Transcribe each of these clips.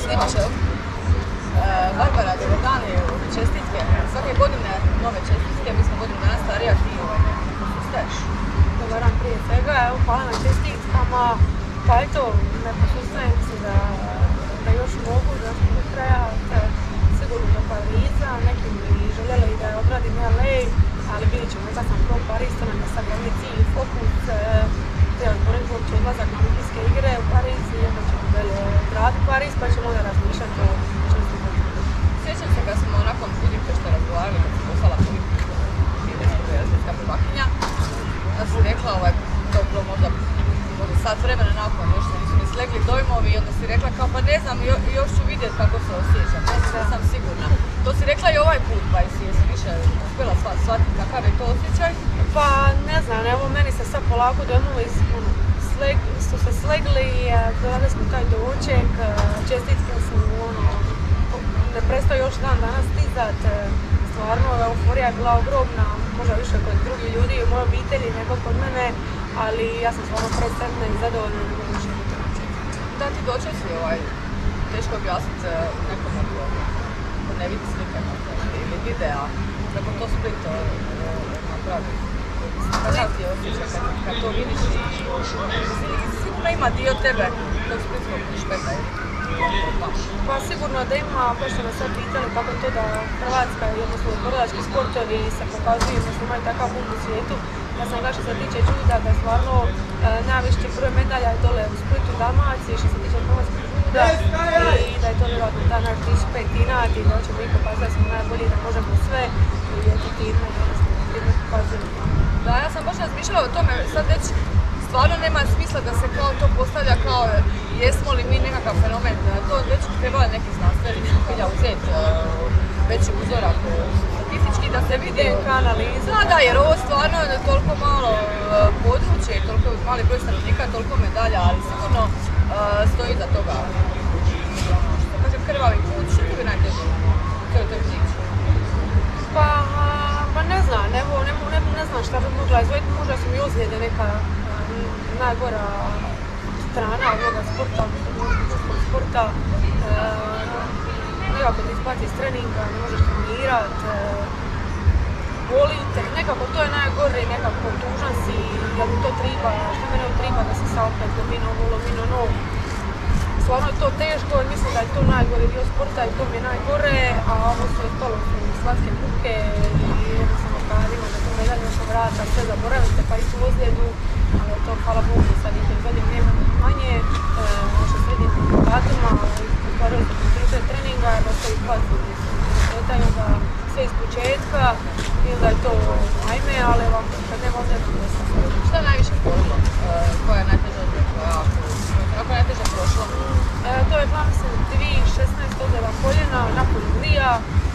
Snimaš, jel? Barbara, dobar dan i čestitke. Svake godine nove čestitke, mi smo godinu dana starija, ti nekako sustaješ. Dobar dan prije svega, evo hvala na čestitkama. Pa eto, ne posustajem se da još mogu, da ću do kraja sigurno do Pariza. Neki bi željeli da odradim LA, ali vidjet ćemo, neka sam pro Pariz, to nam je sad glavni cilj, fokus. Trebali porediti uopće odlazak na olimpijske igre u Pariz i onda ćemo odraditi Pariz, pa ćemo onda razmišljati o čestitku. Sjećam se kad smo nakon Budimpešte razgovarali, kad si poslala politiku svjetska prvakinja, da si rekla, to je bilo možda sat vremena nakon, još se nisu ni slegli dojmovi i onda si rekla kao pa ne znam, još ću vidjeti kako se osjećam, ne sam sigurna. To si rekla i ovaj put, pa jesi više uspjela shvatiti kakav je to osjećaj? Pa ne znam, evo meni se sad polako dojmovi su se slegli, dodali smo taj doček, čestitke su ne prestao još dan danas stizat, stvarno euforija je bila ogromna, možda više kod drugih ljudi u mojoj obitelji nego kod mene, ali ja sam stvarno presretna i zadovoljna nego više. Da ti dočeci teško objasniti nekome ko ne vidi slike ili videa, kako to Split napravi. Kakav ti je osjećaj kad to vidiš i sigurno ima dio tebe tog splitskog špeta ili? Pa sigurno da ima, kao što me sad pitali kako je to da Hrvatska i odnosno borilački sportovi se pokazuju, mislim imaju takav bum u svijetu. Ja sam rekla što se tiče juda da je stvarno najviše broj medalja je dole u Splitu, Dalmaciji, što se tiče hrvatskog juda i da je to vjerojatno ta naš 1500 inat i da ćemo i pokazati da smo najbolji, da možemo sve i eto time pokazujemo. Da, ja sam baš razmišljala o tome, sad već stvarno nema smisla da se kao to postavlja kao jesmo li mi nekakav fenomen, to već trebali neki znanstveni zbilja uzeti veći uzorak statistički da se vidi analiza. Da, jer ovo stvarno je toliko malo područje, toliko mali broj stanovnika, toliko medalja, ali sigurno stoji iza toga. Što kažem, krvavi put, što ti bi najteže u toj priči? Pa ne znam, ne znam šta bi mogla izvojiti, možda su mi ozljede neka najgora strana ovoga sporta, muškog sporta. Nekako te isplati iz treninga, ne možeš trenirat, boli te, nekako to je najgore, nekako tužan si, da mi to triba, što mene triba da se sad opet lomino ovo, lomino ono. Stvarno je to teško i mislim da je to najgore dio sporta i to mi je najgore, a ovo su ostalo su slatke muke i jednostavno kadimo da to medalje nešto vrata, sve zaboravite pa i tu ozljedu, ali to hvala Bogu sad ih je zadnjih nema manje, naše srednjih datuma, stvarili su kontinuitet treninga, da se izbacili sretaju da sve iz početka i da je to ajme, ali ovako kad nema ozljedu da se sve. Šta je najviše bolilo? Koja je najteža ozljeda? Kako je najteže prošlo? To je plan sam 2016 ozljeda koljena nakon Lija.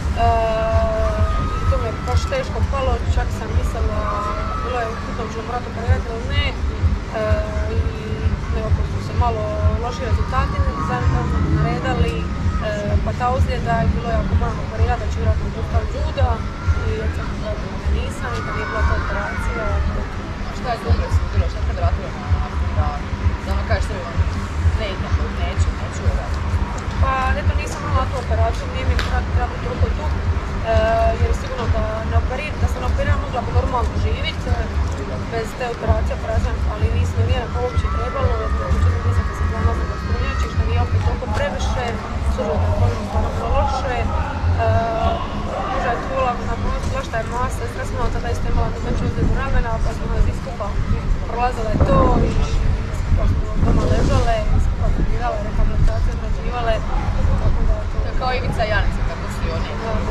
To mi je baš teško palo, čak sam mislila, bilo je u hitnom ću morati operirati ili ne. I nekako su se malo loši rezultati naredali, pa ta ozljeda je bilo jako moram operirati da ću vjerojatno odustati juda i sam nisam i kad je bila ta operacija. A šta je dobro se bilo, šta te vratilo da ono kažeš sebi ne idem, neću vjerojatno? Pa eto nisam imala tu operaciju, nije mi trebalo toliko dug, jer sigurno da sam operiram mogla bi normalno živjeti bez te operacije, ali nisam nijednak uopće trebalo, međutim nisam da se planila za gospodinjači, što nije opet toliko previše, sužilo da je koljeno stvarno bilo loše. Možda je čula na pomoć zašto je moja sestra smo tada isto imala veću ozljedu ramena, pa smo svi skupa prolazile to i skupa smo doma ležale, skupa trenirale, rehabilitacije odrađivale, tako da je to... Kao Ivica i Janica, kako si oni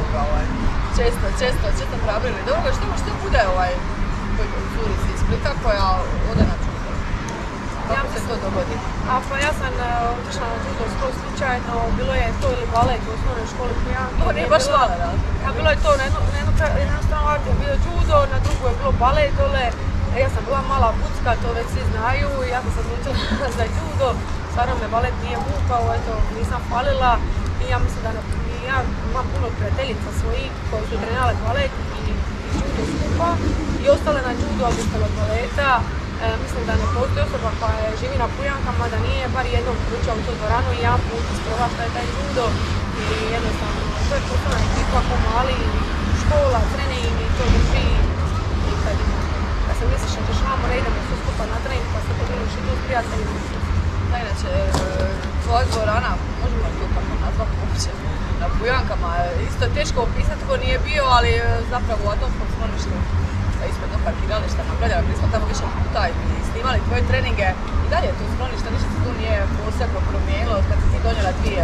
često trabrili. Dobro, što bude curici iz Splita koja ode na judo? Kako se to dogodi? Pa ja sam otišla na judo skoro slučajno, bilo je to ili balet u osnovnoj školi koju ja... To nije baš hvala, da? Bilo je to, na jednu stranu je bio judo, na drugu je bilo balet dole. Ja sam bila mala bucka, to već svi znaju i ja sam se odlučila za judo. Stvarno me balet nije vukao, eto, nisam falila i ja mislim da ja imam puno prijateljica svojih koji su trenirale balet i judo skupa i ostale na judo, odustale od baleta. Mislim da ne postoji osoba koja živi na Pujankama, da nije bar jednom uključila u tu dvoranu i jedan put isprava šta je taj judo i jednostavno to je poslovna ekipa ko mali, škola, trening i to drži i kad se misliš da ćeš vamo ne idemo sve skupa na trening pa se podeliš i tu s prijateljima. Da, inače, tvoja dvorana, možemo li to kako nazvati uopće, na Pujankama, isto je teško opisati ko nije bio, ali zapravo u atomskom skloništu ispred do parkirališta napravljala, mi smo tamo više puta i snimali tvoje treninge i dalje je to sklonište, ništa se tu nije posebno promijenilo kad si ti donijela dvije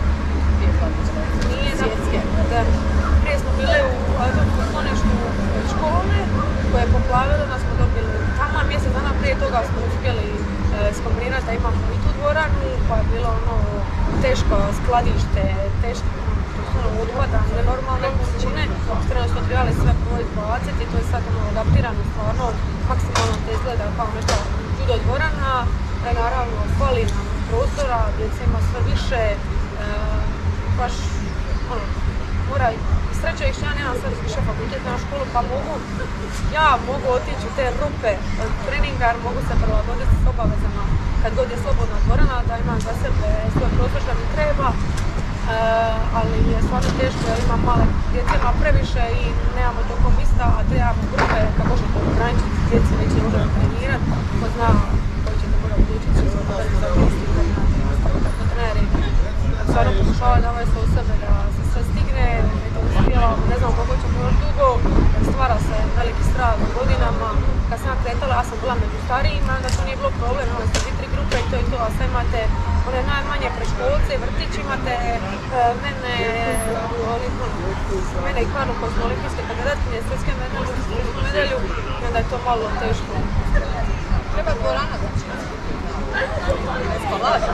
svjetske. Da. Prije smo bili u atomskom skloništu škole koje je poplavilo, da smo dobili tamo mjesec dana prije toga smo uspjeli skombinirati da imamo i tu dvoranu, pa je bilo ono teško skladište, teško otpada, nenormalne količine, strano smo trebali sve prvo izbaciti i to je sad adaptirano stvarno, maksimalno te izgleda kao neka judo dvorana, naravno fali nam prostora, djeca ima sve više, baš mora, sreća ih što ja nemam sad više fakultet na školu pa mogu otići u te rupe od treninga, mogu se prilagoditi s obavezama kad god je slobodna dvorana, da imam za sebe svoj prostor što mi treba. Ali je stvarno teško jer imam male djece, ima previše i nemamo toliko mjesta, a trebamo grupe kako možete ograničiti djeci, već ne možemo trenirati, ko zna koji ćete možda budućiti se za misli, tako treneri. Stvarno pokušavaju da ovaj se u sebe da se sve stigne, eto uspjevamo, ne znam koliko ćemo još dugo, stvara se veliki strah u godinama. Kad sam ja kretala, ja sam bila među starijima, onda to nije bilo problem, imali ste 2-3 grupe i to je to, a sad imate one najmanje predškolce, vrtić imate, mene i Kanu koji smo olimpijske kandidatkinje, svjetske medalju i onda je to malo teško. Treba dvorana znači. Spavati.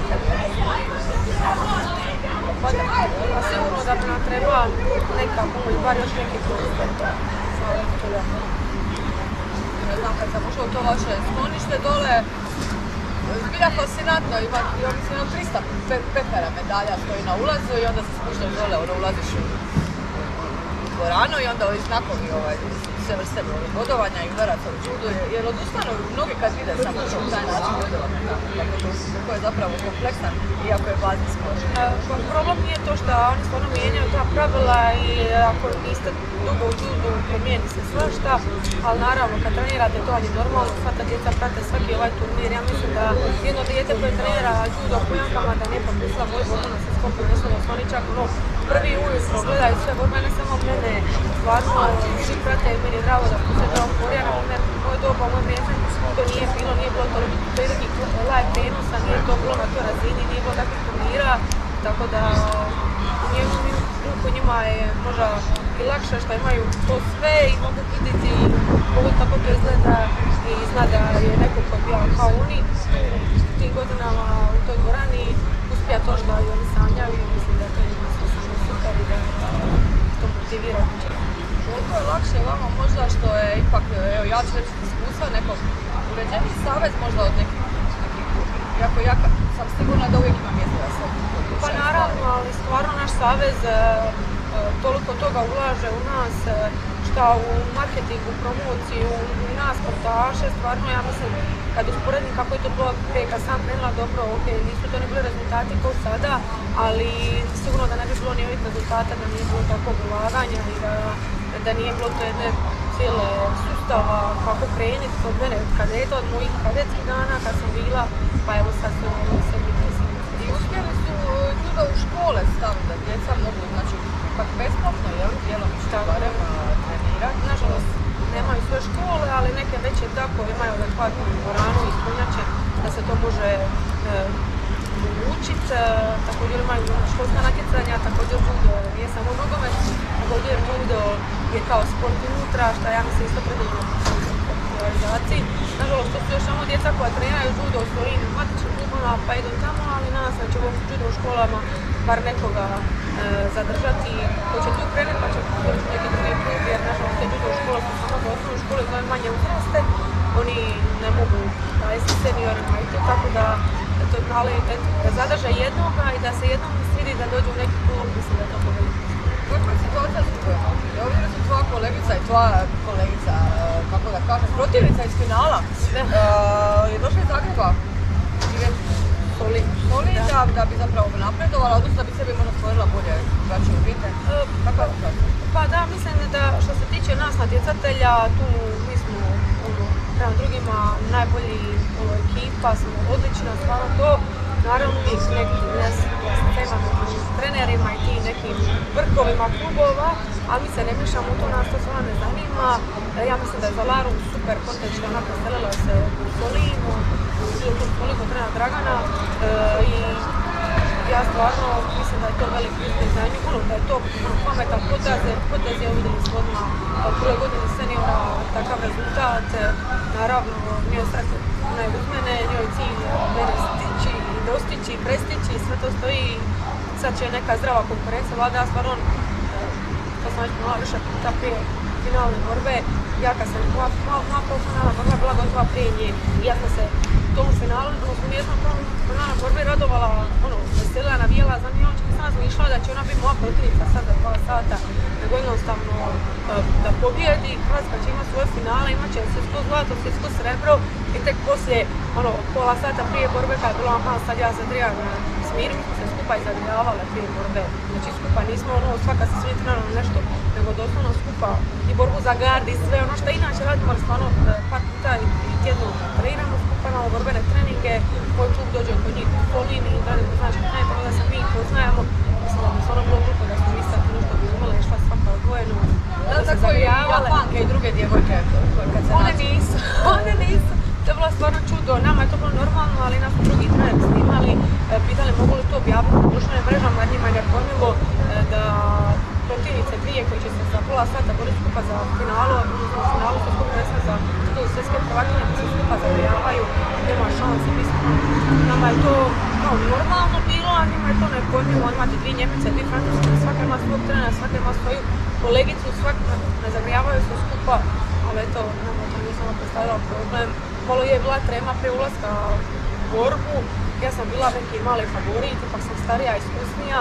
Pa sigurno da bi nam treba neka pomoć, bar još neki prostor. Ne znam, kad sam ušla u to vaše sklonište dole, zbilja fascinantno, ima mislim 300 pepera medalja stoji na ulazu i onda se spuštaš dole, ulaziš u dvoranu i onda ovi znakovi, sve vrste bodovanja i udaraca u judu, jer odustanu mnogi kad vide samo taj način bodovanja, kako je zapravo kompleksan, iako je bazni sport. Problem nije to što oni stvarno mijenjaju ta pravila i ako niste dugo u judu promijeni se svašta, ali naravno kad trenirate to je normalno, sva ta djeca prate svaki ovaj turnir. Ja mislim da jedno dijete koje trenira judo u Pujankama da nije popisala moju borbu na svjetskom prvenstvu oni čak prvi ujutro gledaju sve borbe, ne samo mene, stvarno svi prate i meni je drago da se to porija, na primjer moje doba, moje vrijeme, to nije bilo toliko velikih live prenosa, nije to bilo na toj razini, nije bilo takvih turnira, tako da njima je možda i lakše što imaju to sve i mogu vidjeti kako to izgleda i zna da je neko ko je bio kao oni u tim godinama u toj dvorani uspija to što i oni sanjaju i mislim da to je samo super i da to motivira. Koliko je lakše vama možda što je ipak, evo ja ću reći iskustva, nekog uređeniji savez možda od nekih jako jaka, sam sigurna da uvijek ima mjesta da se odlučuje. Pa naravno, ali stvarno naš savez toliko toga ulaže u nas, šta u marketingu, promociju, u nas sportaše, stvarno ja mislim kad usporedim kako je to bilo prije kad sam krenula dobro, ok, nisu to ne bili rezultati kao sada, ali sigurno da ne bi bilo ni ovih rezultata, da nije bilo takvog ulaganja i da nije bilo to jedne cijele sustava kako krenuti od mene od kadeta, od mojih kadetskih dana kad sam bila, pa evo sad su se mi I uspjeli su judo u škole staviti da djeca mogu, znači ipak besplatno, jel, djelomično barem trenirati. Nažalost, nemaju svoje škole, ali neke veće tako imaju adekvatnu dvoranu i ispunjače da se to može učiti. Također imaju školska natjecanja, također judo nije samo nogomet, također judo je kao sport unutra, što ja mislim isto predivno popularizaciji. Nažalost, to su još samo djeca koja treniraju judo u svojim matičnim klubama pa idu tamo, ali nadam se da će u judo u školama bar nekoga zadržati ko će tu krenuti pa će doći neki drugi klub, jer nažalost te judo u škola su samo u osnovnoj školi koje manje uzraste, oni ne mogu raditi seniorima i to, tako da ali da zadrže jednoga i da se jednom svidi da dođu u neki klub, mislim da je to povedno. kakva je situacija s klubovima? Evo vidim su tvoja kolegica i tvoja kolegica, kako da kažem, protivnica iz finala. Je došla iz Zagreba živjeti Solin da bi zapravo napredovala, odnosno da bi sebi možda stvorila bolje drugačije uvjete. Kakva je situacija? Pa da, mislim da što se tiče nas natjecatelja, tu mi smo prema drugima najbolji ekipa, smo odlična, stvarno to. Naravno uvijek neki tema među trenerima i ti nekim vrhovima klubova, ali mi se ne mišljamo u to, nas to stvarno ne zanima. Ja mislim da je za Laru super poteć što ona preselila se u Solinu, bilo tu toliko trenera Dragana i ja stvarno mislim da je to veliki uspjeh za nju, da je to pametan potez je vidjeli smo odmah u prvoj godini seniora takav rezultat. Naravno, nije sretno ne uz mene, njoj cilj mene stići, dostići, prestići, sve to stoji. Sad će neka zdrava konkurencija vlada, ja stvarno, to sam već pomala više puta prije finalne borbe, ja kad sam moja polfinalna borba bila gotova prije nje i ja sam se u tom finalu, odnosno nijesam finalna borbe radovala, veselila, navijela za nje, očekaj sam razmišljala da će ona biti moja protivnica sad za 2 sata, nego jednostavno da pobjedi, Hrvatska će imati svoje finale, imat će svjetsko zlato, svjetsko srebro i tek poslije pola sata prije borbe kad je bilo sad ja se trebam smiriti, smo se skupa izagrijavale prije borbe, znači skupa nismo svaka se svi trenirala nešto, nego doslovno skupa i borbu za gard i sve ono što inače radimo, ali stvarno par puta i tjedno treniramo skupa, imamo borbene treninge, moj klub dođe kod njih u Solini i dalje poznaš trener, tako da se mi poznajemo, mislim da bi stvarno bilo glupo da smo mi sad nešto bi umele išla svaka odvojeno, da se zagrijavale. Japanke i druge djevojke kad se one nisu. To je bilo stvarno čudo, nama je to bilo normalno, ali nas drugi trener snimali, pitali mogu li to objaviti na društvenim mrežama, jer njima je nepojmljivo da protivnice dvije koji će se za pola sata boriti skupa za finalu, u finalu su skupa nesme za svjetske prvakinje koji se skupa zagrijavaju, nema šanse, mislim, nama je to normalno bilo, a njima je to nepojmljivo, imate 2 Njemice, 2 Francuske, svaka ima svog trenera, svaka ima svoju kolegicu, svaka ne zagrijavaju se skupa, ali eto, nama to nisam predstavljala problem. Malo je bila trema prije ulaska u borbu, ja sam bila neki mali favorit, ipak sam starija, iskusnija.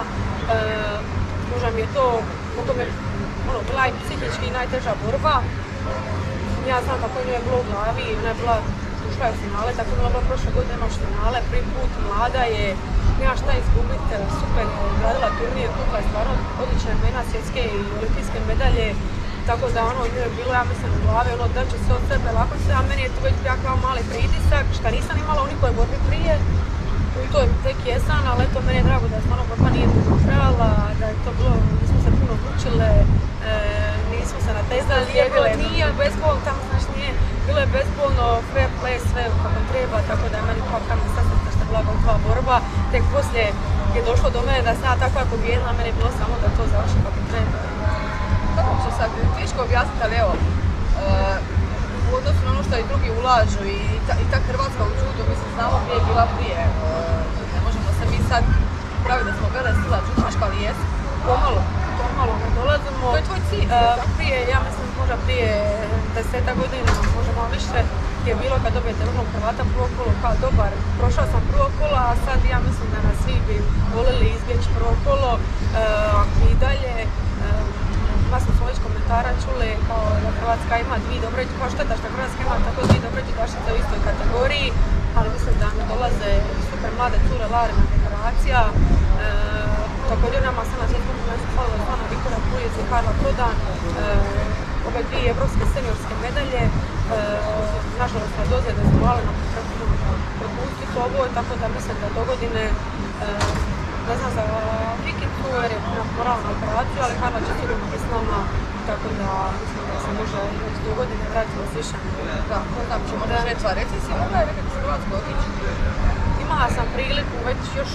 Možda mi je to, mogo mi je bila i psihički najteža borba. Ja znam kako njoj je bilo u glavi, ona je bila, ušla je u finale, tako je bila prošle godine, imaš finale, prvi put, mlada je, nema šta izgubiti, super je gradila turnir, tukla je stvarno odlična imena, svjetske i olimpijske medalje. Tako da njoj je bilo, ja mislim, u glavi, da će se od sebe lako se, a meni je to već bio kao mali pritisak, šta nisam imala u nikoj borbi prije, u toj tek jesam, ali eto, meni je drago da je stvarno borba nije dugo trajala, da je to bilo, nismo se puno odlučile, nismo se natezali, nije bezbolno, tamo znaš nije, bilo je bezbolno, fair play, sve kako treba, tako da je meni kao kamen sasvim što je bila gotova borba, tek poslije je došlo do mene da sam ja tako jako bijedna, meni je bilo samo da to završi kako treba. Kako će sad teško objasniti, ali evo, u odnosu na ono što i drugi ulažu i ta Hrvatska u judu, mislim, znamo gdje je bila prije, ne možemo se mi sad praviti da smo vele sila judaška, ali jesu, pomalo ne dolazimo. To je tvoj cilj? Prije, ja mislim, možda prije 10 godina, možda malo više, je bilo kad dobijete vrlo Hrvata prvo kolo kao dobar. Prošao sam prvo kolo, a sad ja mislim da nas svi bi volili izbjeći prvo kolo i dalje. Vas smo već komentara čuli kao da Hrvatska ima 2 dobre, kao šteta što Hrvatska ima tako 2 dobre judašice u istoj kategoriji, ali mislim da nam dolaze super mlade cure, Larina generacija. Također nama sad na svjetskom prvenstvu falilo stvarno Viktora Puljic i Karla Prodan, ove 2 evropske seniorske medalje. Nažalost, na dozljede smo morali propustiti ovo, tako da mislim da do godine ne znam za Vikicu jer je morala na operaciju, ali Karla će sigurno biti s nama, tako da mislim da se može već do godine vratiti s više. Da, ko znam, će možda žetva. Reci si, mogla je nekako s Hrvatskoj otići? Imala sam priliku već još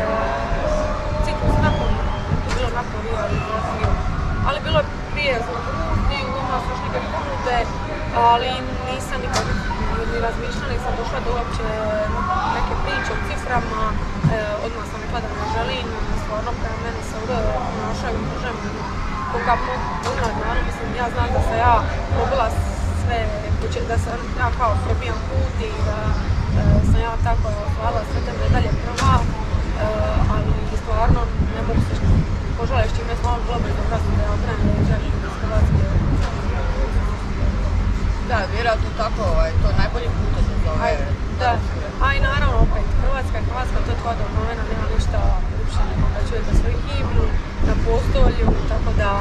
ciklus nakon, to je bilo nakon Rio, ali bilo je prije i imala sam još neke ponude, ali nisam nikad ni razmišljala, nisam došla do uopće neke priče o ciframa, odmah sam rekla da ne želim, stvarno prema meni se ovdje ponašaju u državu koga mogu naravno, mislim, ja znam da sam ja probila sve, da sam ja kao probijam put i da sam ja tako osvajala sve te medalje prva, ali stvarno ne mogu se požaliti s čime smo malo globino prosto da je okrene leđa iz Hrvatske. Da, vjerojatno tako, to je najbolji put za ove. Da, a i naravno opet, Hrvatska, to je tvoja domovina, nema ništa ljepše nego kad čujete svoju himnu na postolju, tako da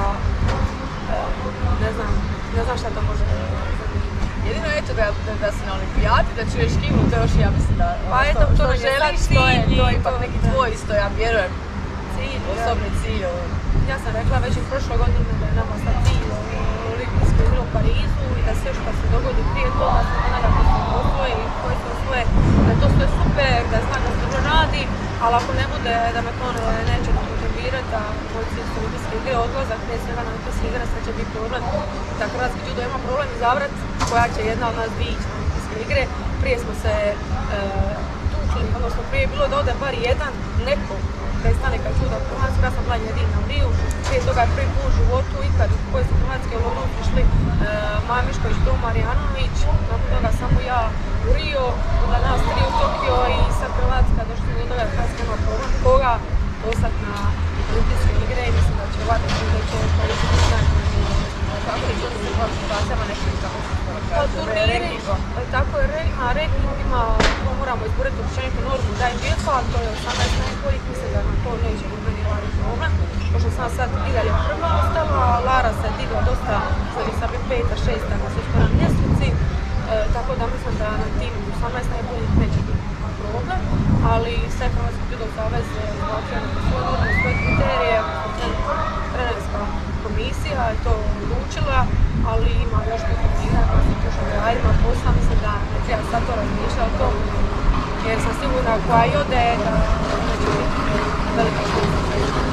ne znam šta to može zanimati. Jedino eto da si na olimpijadi, da čuješ himnu, to još ja mislim da pa eto, što to želiš, to je ipak neki tvoj isto, ja vjerujem, osobni cilj. Ja sam rekla već i prošle godine da je nama sad cilj olimpijske igre u Parizu i da sve što se dogodi prije toga se nekako se osvoje i koji se osvoje, da to sve super, da znam da se dobro radi, ali ako ne bude da me to neće da motivirati, da moj cilj su olimpijske igre, odlazak prije svega na olimpijske igre, sad će biti problem da hrvatski judo ima problem izabrati koja će jedna od nas ići na olimpijske igre. Prije smo se tučili, odnosno prije je bilo da ode bar jedan neko prestane kad judo u Hrvatsku, ja sam bila jedina u Riju, prije toga je prvi put u životu ikad u kojoj su hrvatske London išli Maja Mišković, Dom Marijanović, nakon toga samo ja u Rio, onda nas 3 u Tokio i sad Hrvatska došli do toga Hrvatska ima problem koga poslati na olimpijske igre i mislim da će ovati da će koristiti najbolje. Kako je to da se u situacijama nešto kako se pa turniri, tako je, ranking ima, moramo izboriti općenitu normu da je UEFA, to je 18 najboljih, mislim da nam to neće biti meni glavni problem. Pošto sam sad i dalje prva ostala, Lara se digla dosta, znači sad bi 5. 6. na svjetskoj ljestvici, tako da mislim da na tim 18 najboljih neće biti problem, ali sve Hrvatski judo savez izbacio na svoju normu, svoje kriterije, trenerska komisija je to odlučila, ali ima još to turnira koja se tuša gradima posla, mislim da ne treba sad to razmišljati o tom, jer sam sigurna koja i ode da neće biti velika šansa.